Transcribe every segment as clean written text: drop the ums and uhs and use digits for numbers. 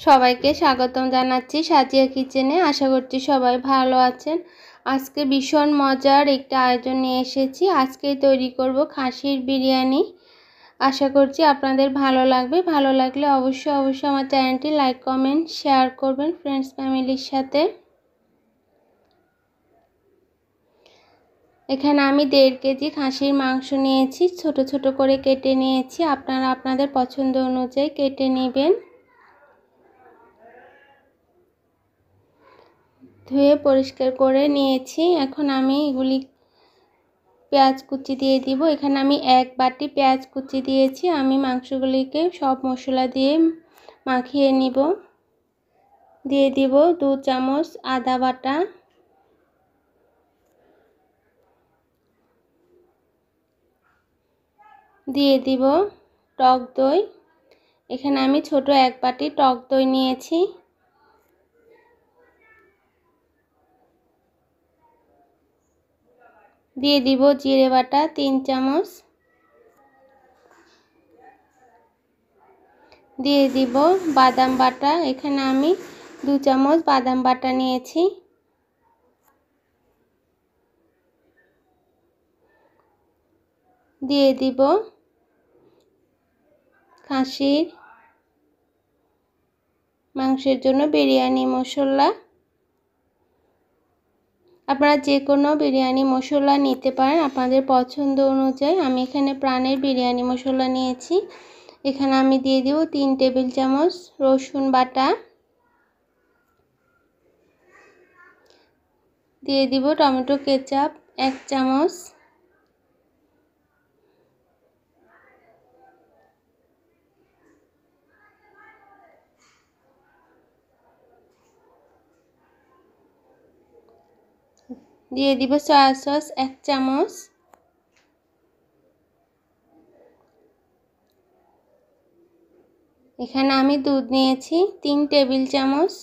সবাইকে স্বাগতম জানাচ্ছি সাজিয়া কিচেনে। আশা করছি সবাই ভালো আছেন। আজকে ভীষণ মজার একটা আয়োজন নিয়ে এসেছি। আজকেই তৈরি করব খাসির বিরিয়ানি। আশা করছি আপনাদের ভালো লাগবে। ভালো লাগলে অবশ্যই আমার চ্যানেলটি লাইক কমেন্ট শেয়ার করবেন ফ্রেন্ডস ফ্যামিলির সাথে। এখানে আমি 1.5 কেজি খাসির মাংস নিয়েছি, ছোট ছোট করে কেটে নিয়েছি। আপনারা আপনাদের পছন্দ অনুযায়ী কেটে নেবেন। ধুয়ে পরিষ্কার করে নিয়েছি। এখন আমি এগুলি পেঁয়াজ কুচি দিয়ে দিব। এখানে আমি 1 বাটি পেঁয়াজ কুচি দিয়েছি। আমি মাংসগুলিকে সব মশলা দিয়ে মাখিয়ে নিব। দিয়ে দিব 2 চামচ আদা বাটা, দিয়ে দিব টক দই। এখানে আমি ছোট 1 বাটি টক দই নিয়েছি। দিয়ে দিব জিরে বাটা 3 চামচ, দিয়ে দিব বাদাম বাটা। এখানে আমি 2 চামচ বাদাম বাটা নিয়েছি। দিয়ে দিব খাসির মাংসের জন্য বিরিয়ানি মশলা। আপনারা যে কোনো বিরিয়ানি মশলা নিতে পারেন আপনাদের পছন্দ অনুযায়ী। আমি এখানে প্রাণের বিরিয়ানি মশলা নিয়েছি। এখানে আমি দিয়ে দিব 3 টেবিল চামচ রসুন বাটা, দিয়ে দিব টমেটো কেচাপ 1 চামচ, দিয়ে দিব সয়া সস 1 চামচ, এখানে আমি দুধ নিয়েছি 3 টেবিল চামচ,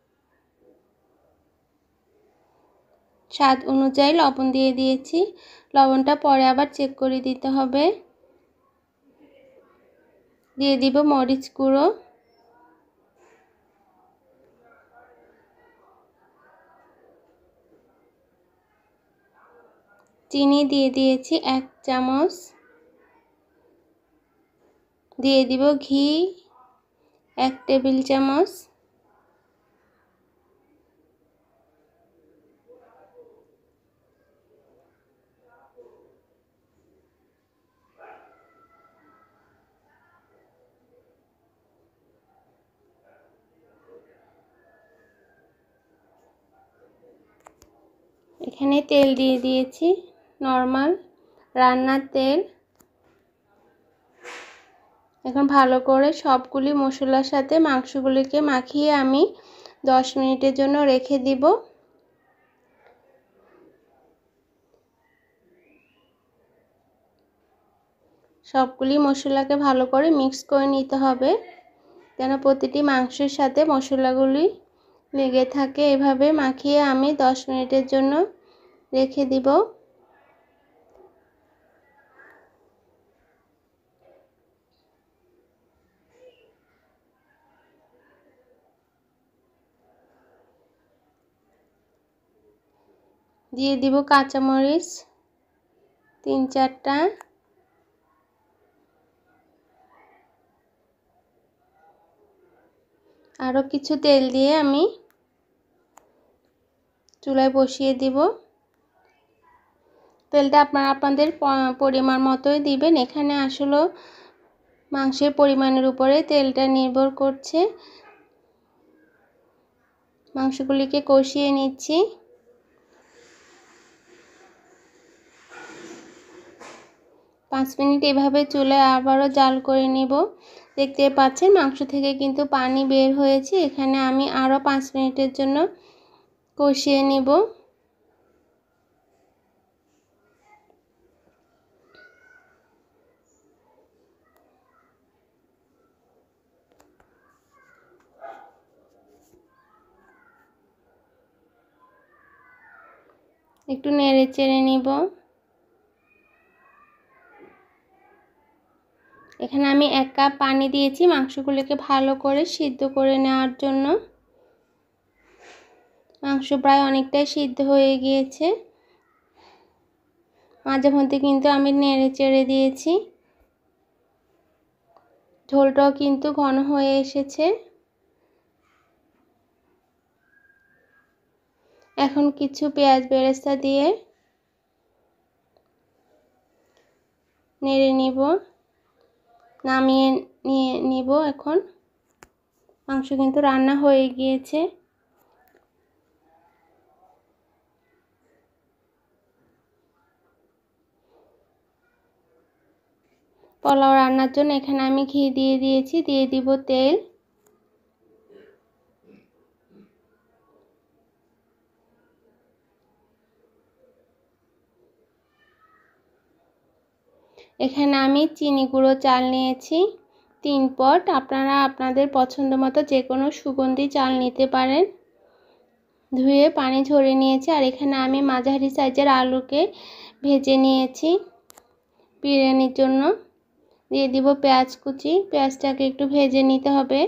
স্বাদ অনুযায়ী লবণ দিয়ে দিয়েছি। লবণটা পরে আবার চেক করে দিতে হবে। দিয়ে দিব মরিচ গুঁড়ো, চিনি দিয়ে দিয়েছি 1 চামচ, দিয়ে দিব ঘি 1 টেবিল চামচ, এখানে তেল দিয়ে দিয়েছি নরমাল রান্নার তেল। এখন ভালো করে সবগুলি মশলার সাথে মাংসগুলিকে মাখিয়ে আমি 10 মিনিটের জন্য রেখে দিব। সবগুলি মশলাকে ভালো করে মিক্স করে নিতে হবে যেন প্রতিটি মাংসের সাথে মশলাগুলি লেগে থাকে। এভাবে মাখিয়ে আমি 10 মিনিটের জন্য রেখে দিব। দিয়ে দিব কাঁচামরিচ 3-4টা, আরও কিছু তেল দিয়ে আমি চুলায় বসিয়ে দিব। তেলটা আপনারা আপনাদের পরিমাণ মতোই দিবেন। এখানে আসলে মাংসের পরিমাণের উপরে তেলটা নির্ভর করছে। মাংসগুলিকে কষিয়ে নিচ্ছি। পাঁচ মিনিট এভাবে চুলায় আবারও জাল করে নিব। দেখতে পাচ্ছেন মাংস থেকে কিন্তু পানি বের হয়েছে। এখানে আমি আরও 5 মিনিটের জন্য কষিয়ে নিব। একটু নেড়ে চেড়ে নিব। এখানে আমি 1 কাপ পানি দিয়েছি মাংসগুলোকে ভালো করে সিদ্ধ করে নেওয়ার জন্য। মাংস প্রায় অনেকটাই সিদ্ধ হয়ে গিয়েছে। মাঝে মধ্যে কিন্তু আমি নেড়ে চেড়ে দিয়েছি। ঝোলটাও কিন্তু ঘন হয়ে এসেছে। এখন কিছু পেঁয়াজ বেরেস্তা দিয়ে নেড়ে নিব, নামিয়ে নিব। এখন মাংস কিন্তু রান্না হয়ে গিয়েছে। পোলাও রান্নার জন্য এখানে আমি ঘি দিয়ে দিয়েছি, দিয়ে দিব তেল। এখানে আমি চিনি গুঁড়ো চাল নিয়েছি 3 পট। আপনারা আপনাদের পছন্দ মতো যে কোনো সুগন্ধি চাল নিতে পারেন। ধুয়ে পানি ঝরিয়ে নিয়েছি। আর এখানে আমি মাঝারি সাইজের আলুকে ভেজে নিয়েছি বিরিয়ানির জন্য। দিয়ে দিব পেঁয়াজ কুচি। পেঁয়াজটাকে একটু ভেজে নিতে হবে।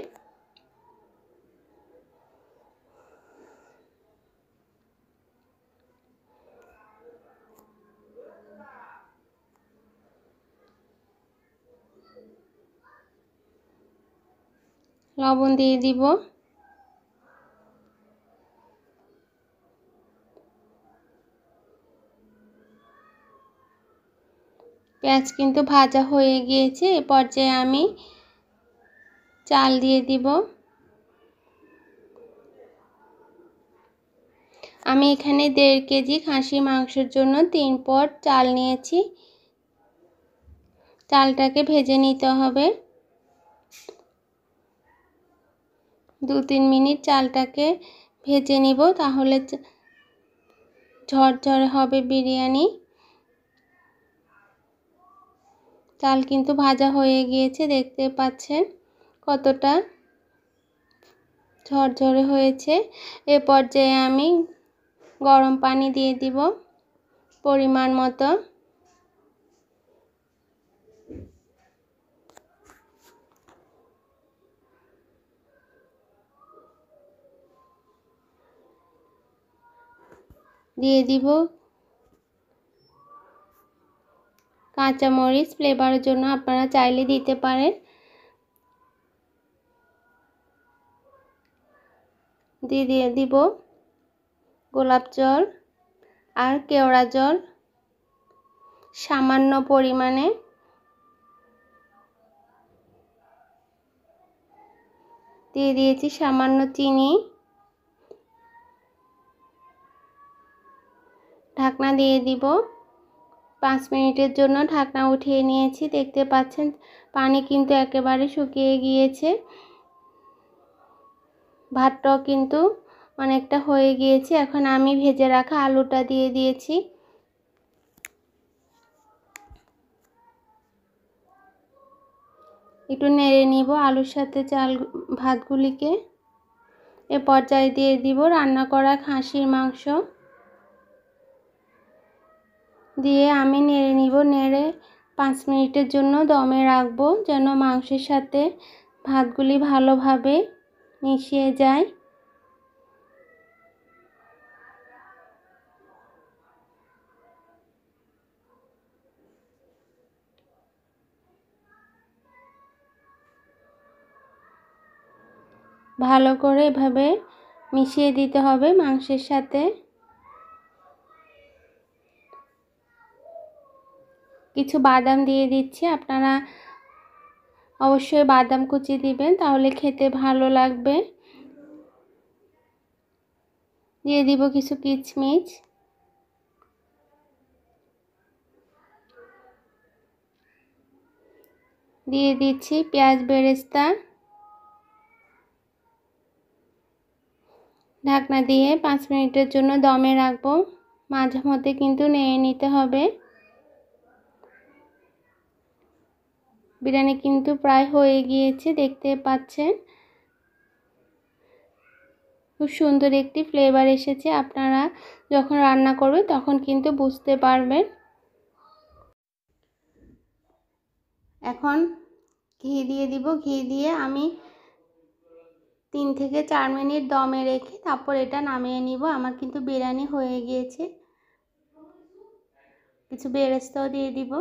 লবণ দিয়ে দিব। পেঁয়াজ কিন্তু ভাজা হয়ে গিয়েছে। এ পর্যায়ে আমি চাল দিয়ে দিব। আমি এখানে 1.5 কেজি খাসির মাংসের জন্য 3 পট চাল নিয়েছি। চালটাকে ভেজে নিতে হবে। 2-3 মিনিট চালটাকে ভেজে নিব, তাহলে ঝরঝরে হবে বিরিয়ানি। চাল কিন্তু ভাজা হয়ে গিয়েছে, দেখতে পাচ্ছেন কতটা ঝরঝরে হয়েছে। এ পর্যায়ে আমি গরম পানি দিয়ে দিব পরিমাণ মতো। দিয়ে দিব কাঁচামরিচ, ফ্লেভারের জন্য আপনারা চাইলে দিতে পারেন। দিয়ে দিব গোলাপ জল আর কেওড়া জল সামান্য পরিমাণে। দিয়ে দিয়েছি সামান্য চিনি। ঢাকনা দিয়ে দিব। 5 মিনিটের জন্য ঢাকনা উঠিয়ে নিয়েছি। দেখতে পাচ্ছেন পানি কিন্তু একেবারে শুকিয়ে গিয়েছে। ভাতটাও কিন্তু অনেকটা হয়ে গিয়েছে। এখন আমি ভেজে রাখা আলুটা দিয়ে দিয়েছি। একটু নেড়ে নিব আলুর সাথে ভাতগুলিকে। এ পর্যায়ে দিয়ে দিব রান্না করা খাসির মাংস। দিয়ে আমি নেড়ে নিব। নেড়ে 5 মিনিটের জন্য দমে রাখবো, যেন মাংসের সাথে ভাতগুলি ভালোভাবে মিশিয়ে যায়। ভালো করে এভাবে মিশিয়ে দিতে হবে মাংসের সাথে। কিছু বাদাম দিয়ে দিচ্ছি। আপনারা অবশ্যই বাদাম কুচি দিবেন, তাহলে খেতে ভালো লাগবে। দিয়ে দিব কিছু কিশমিশ। দিয়ে দিচ্ছি পেঁয়াজ বেরেস্তা। ঢাকনা দিয়ে 5 মিনিটের জন্য দমে রাখবো। মাঝে মধ্যে কিন্তু নেড়ে নিতে হবে। বিরিয়ানি কিন্তু প্রায় হয়ে গিয়েছে, দেখতে পাচ্ছেন খুব সুন্দর একটি ফ্লেভার এসেছে। আপনারা যখন রান্না করবেন তখন কিন্তু বুঝতে পারবেন। এখন ঘি দিয়ে দিব। ঘি দিয়ে আমি 3 থেকে 4 মিনিট দমে রেখে তারপর এটা নামিয়ে নিব। আমার কিন্তু বিরিয়ানি হয়ে গিয়েছে। কিছু বেরেস্তাও দিয়ে দিব।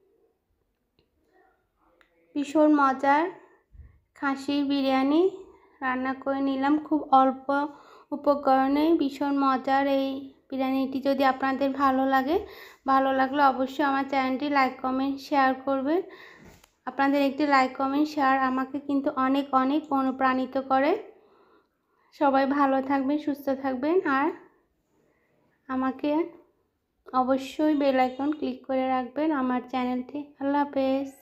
ভীষণ মজার খাসির বিরিয়ানি রান্না করে নিলাম খুব অল্প উপকরণে। ভীষণ মজার এই বিরিয়ানিটি যদি আপনাদের ভালো লাগলে অবশ্যই আমার চ্যানেলটি লাইক কমেন্ট শেয়ার করবেন। আপনাদের একটি লাইক কমেন্ট শেয়ার আমাকে কিন্তু অনেক অনুপ্রাণিত করে। সবাই ভালো থাকবেন, সুস্থ থাকবেন, আর আমাকে অবশ্যই বেল আইকন ক্লিক করে রাখবেন আমার চ্যানেলটি। আল্লাহ হাফেজ।